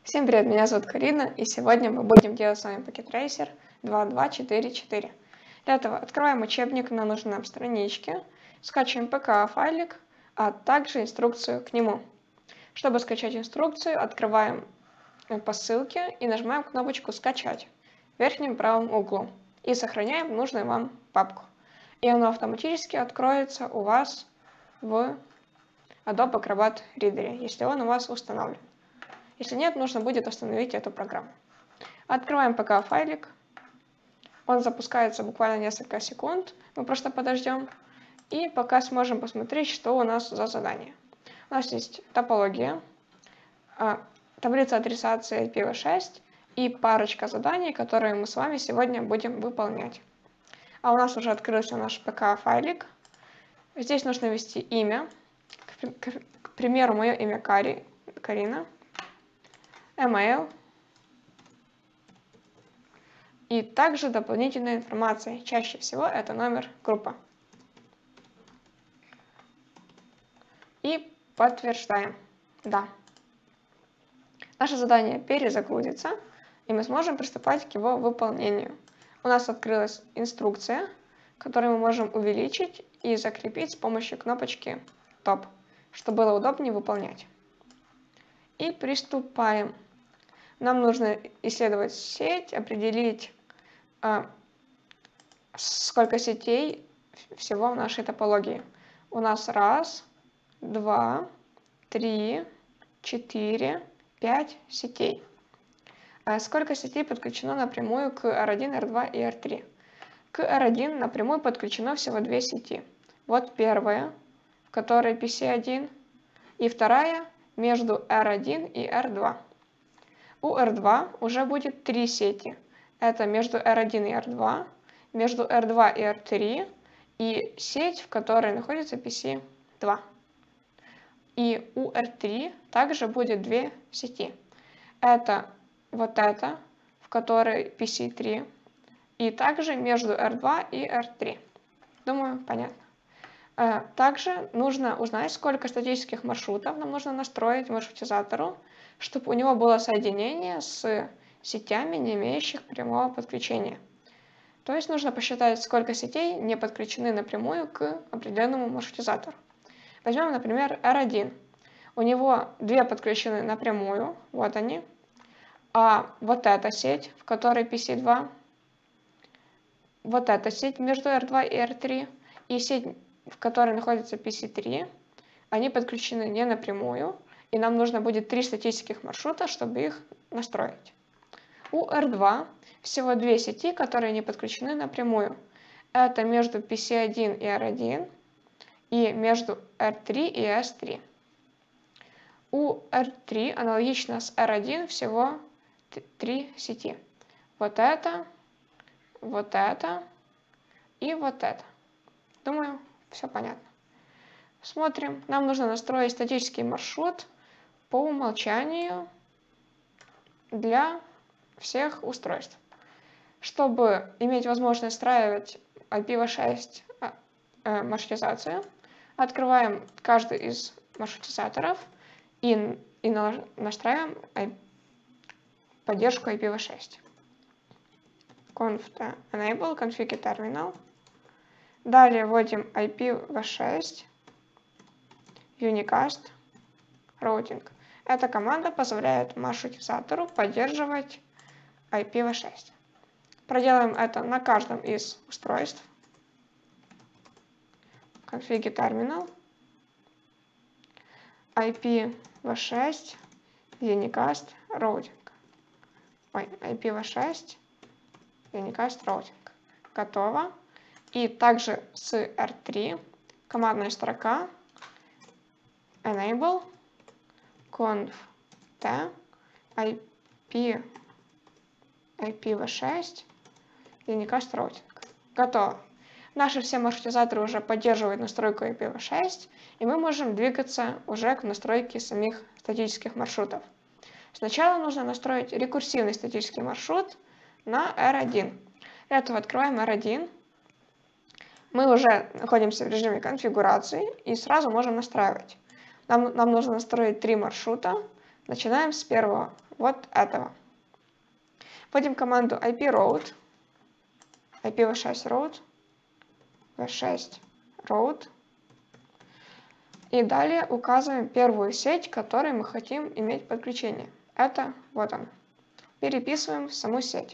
Всем привет, меня зовут Карина, и сегодня мы будем делать с вами Packet Racer 2.2.4.4. Для этого открываем учебник на нужной нам страничке, скачиваем PK-файлик, а также инструкцию к нему. Чтобы скачать инструкцию, открываем по ссылке и нажимаем кнопочку «Скачать» в верхнем правом углу и сохраняем нужную вам папку. И оно автоматически откроется у вас в Adobe Acrobat Reader, если он у вас установлен. Если нет, нужно будет установить эту программу. Открываем PK-файлик. Он запускается буквально несколько секунд. Мы просто подождем. И пока сможем посмотреть, что у нас за задание. У нас есть топология, таблица адресации IPv6 и парочка заданий, которые мы с вами сегодня будем выполнять. А у нас уже открылся наш PK-файлик. Здесь нужно ввести имя. К примеру, мое имя Карина. Email и также дополнительная информация. Чаще всего это номер группы. И подтверждаем. Да. Наше задание перезагрузится, и мы сможем приступать к его выполнению. У нас открылась инструкция, которую мы можем увеличить и закрепить с помощью кнопочки Top, чтобы было удобнее выполнять. И приступаем. Нам нужно исследовать сеть, определить, сколько сетей всего в нашей топологии. У нас 1, 2, 3, 4, 5 сетей. Сколько сетей подключено напрямую к R1, R2 и R3? К R1 напрямую подключено всего 2 сети. Вот первая, в которой PC1, и вторая между R1 и R2. У R2 уже будет 3 сети. Это между R1 и R2, между R2 и R3 и сеть, в которой находится PC2. И у R3 также будет 2 сети. Это вот эта, в которой PC3, и также между R2 и R3. Думаю, понятно. Также нужно узнать, сколько статических маршрутов нам нужно настроить маршрутизатору, чтобы у него было соединение с сетями, не имеющих прямого подключения. То есть нужно посчитать, сколько сетей не подключены напрямую к определенному маршрутизатору. Возьмем, например, R1. У него 2 подключены напрямую, вот они. А вот эта сеть, в которой PC2, вот эта сеть между R2 и R3, и сеть, в которой находится PC3, они подключены не напрямую, и нам нужно будет 3 статических маршрута, чтобы их настроить. У R2 всего 2 сети, которые не подключены напрямую. Это между PC1 и R1 и между R3 и S3. У R3 аналогично с R1 всего 3 сети. Вот это и вот это. Думаю, все понятно. Смотрим. Нам нужно настроить статический маршрут по умолчанию для всех устройств. Чтобы иметь возможность настраивать IPv6 маршрутизацию, открываем каждый из маршрутизаторов и настраиваем поддержку IPv6. Conf enable config terminal. Далее вводим IPv6 unicast routing. Эта команда позволяет маршрутизатору поддерживать IPv6. Проделаем это на каждом из устройств. Config terminal IPv6 unicast routing. IPv6 unicast routing. Готово. И также с R3 командная строка enable conf t IPv6 unicast routing. Готово. Наши все маршрутизаторы уже поддерживают настройку IPv6, и мы можем двигаться уже к настройке самих статических маршрутов. Сначала нужно настроить рекурсивный статический маршрут на R1. Для этого открываем R1. Мы уже находимся в режиме конфигурации и сразу можем настраивать. Нам нужно настроить 3 маршрута. Начинаем с первого вот этого. Вводим команду ip-route, ipv6 route, и далее указываем первую сеть, к которой мы хотим иметь подключение. Это вот он. Переписываем саму сеть.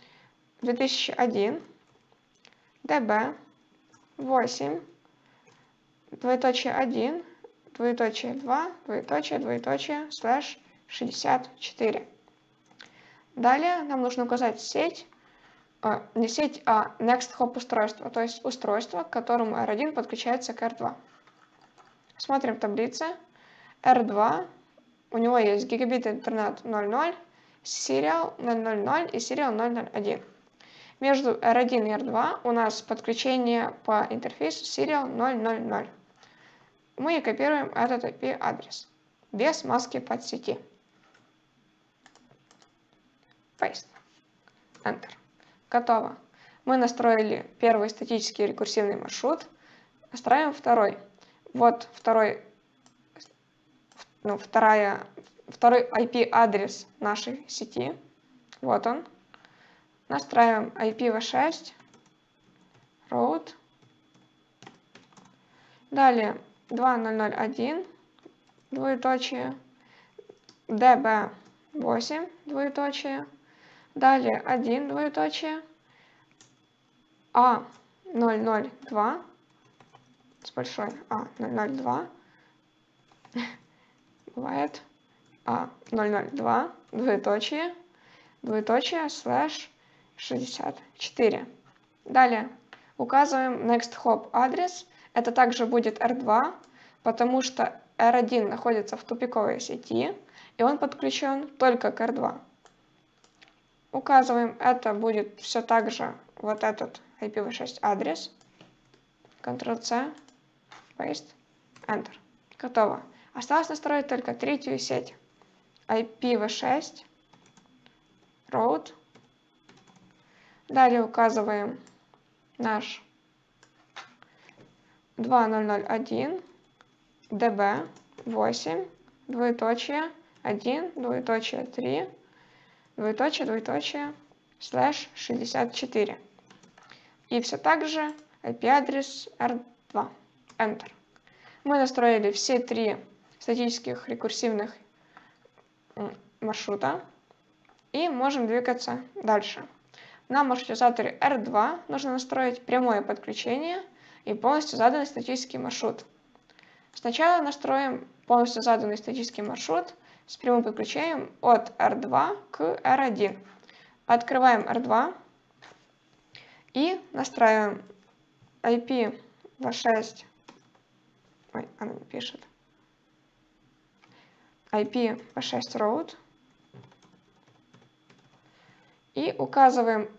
2001 db 8 двоеточие 1 двоеточие 2 двоеточие слэш 64. Далее нам нужно указать сеть, не сеть, а next hop устройство, то есть устройство, к которому R1 подключается к R2. Смотрим в таблице. R2, у него есть гигабит интернет 0.0, serial 0.0.0 и serial 0.0.1. Между R1 и R2 у нас подключение по интерфейсу serial 0.0.0. Мы копируем этот IP-адрес без маски подсети. Paste. Enter. Готово. Мы настроили первый статический рекурсивный маршрут. Настраиваем второй. Вот второй IP-адрес нашей сети. Вот он. Настраиваем IPv6 route. Далее 2001 двоеточие db8 двоеточие. Далее 1 двоеточие A002 с большой A002 бывает A002 двоеточие слэш 64. Далее указываем next hop адрес. Это также будет R2, потому что R1 находится в тупиковой сети, и он подключен только к R2. Указываем, это будет все так же вот этот IPv6 адрес. Ctrl-C, Paste, Enter. Готово. Осталось настроить только третью сеть. IPv6 route. Далее указываем наш 2001 db8 двоеточие 1 двоеточие 3 двоеточие слэш 64. И все так же IP-адрес R2. Enter. Мы настроили все три статических рекурсивных маршрута и можем двигаться дальше. На маршрутизаторе R2 нужно настроить прямое подключение и полностью заданный статический маршрут. Сначала настроим полностью заданный статический маршрут с прямым подключением от R2 к R1. Открываем R2 и настраиваем IPv6. Ой, она не пишет. IPv6 route. И указываем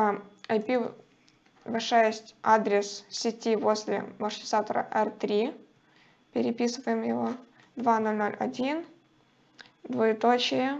IPv6 адрес сети возле маршрутизатора R3. Переписываем его 2001 двоеточие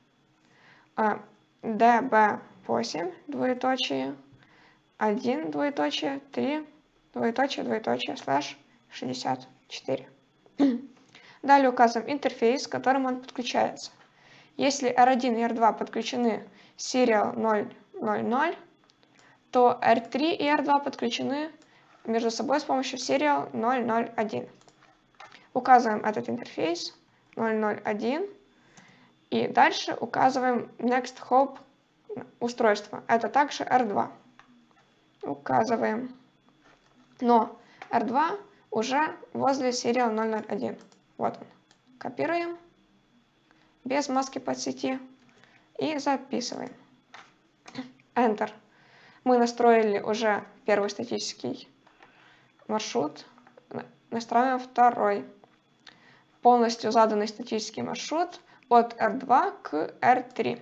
db8 двоеточие 1 двоеточие 3 двоеточие слэш 64. Далее указываем интерфейс, к которому он подключается. Если R1 и R2 подключены serial 0.0.0, то R3 и R2 подключены между собой с помощью serial 0.0.1. Указываем этот интерфейс 0.0.1 и дальше указываем next hop устройство. Это также R2. Указываем. Но R2 уже возле serial 0.0.1. Вот он. Копируем без маски подсети и записываем. Enter. Мы настроили уже первый статический маршрут. Настраиваем второй. Полностью заданный статический маршрут от R2 к R3.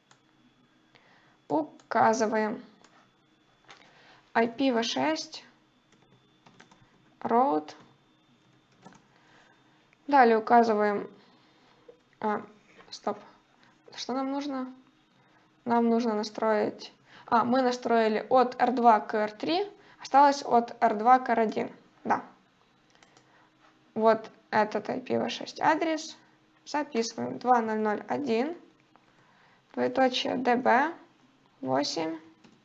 Указываем IPv6 route. Далее указываем... Что нам нужно? Нам нужно настроить... мы настроили от R2 к R3. Осталось от R2 к R1. Да. Вот этот IPv6 адрес. Записываем 2001 двоеточие db 8,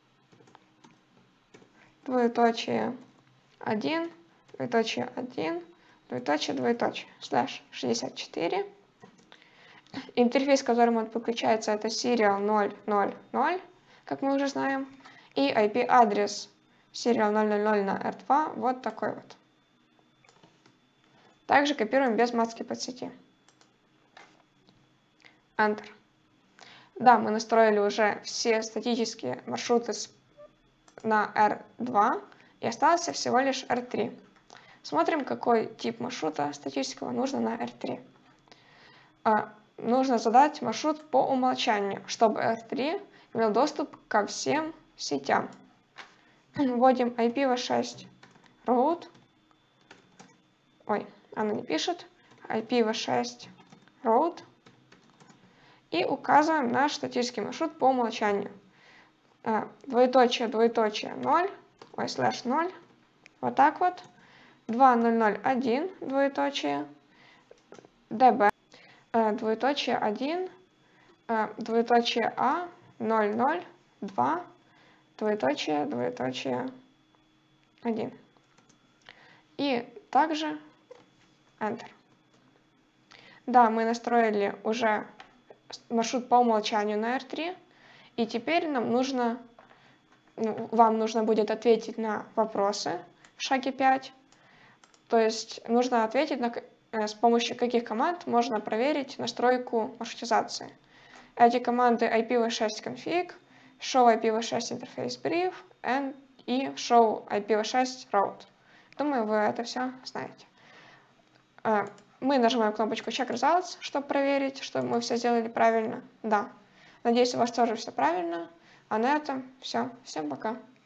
двоеточие 1, двоеточие 1, двоеточие, двоеточие, слэш 64. Интерфейс, к которому он подключается, это serial 000, как мы уже знаем. И IP-адрес serial 000 на R2 вот такой вот. Также копируем без маски подсети. Enter. Да, мы настроили уже все статические маршруты на R2, и остался всего лишь R3. Смотрим, какой тип маршрута статического нужно на R3. Нужно задать маршрут по умолчанию, чтобы R3 имел доступ ко всем сетям. Вводим IPv6 route. Ой, она не пишет. IPv6 route. И указываем наш статический маршрут по умолчанию. Двоеточие, двоеточие 0, ой, слэш 0. Вот так вот. 2001, двоеточие, db, двоеточие 1, двоеточие a, 00, 2, двоеточие, двоеточие 1. И также Enter. Да, мы настроили уже маршрут по умолчанию на R3, и теперь нам вам нужно будет ответить на вопросы в шаге 5. То есть нужно ответить, с помощью каких команд можно проверить настройку маршрутизации. Эти команды IPv6 config, show IPv6 interface brief и show IPv6 route. Думаю, вы это все знаете. Мы нажимаем кнопочку Check Results, чтобы проверить, что мы все сделали правильно. Да. Надеюсь, у вас тоже все правильно. А на этом все. Всем пока.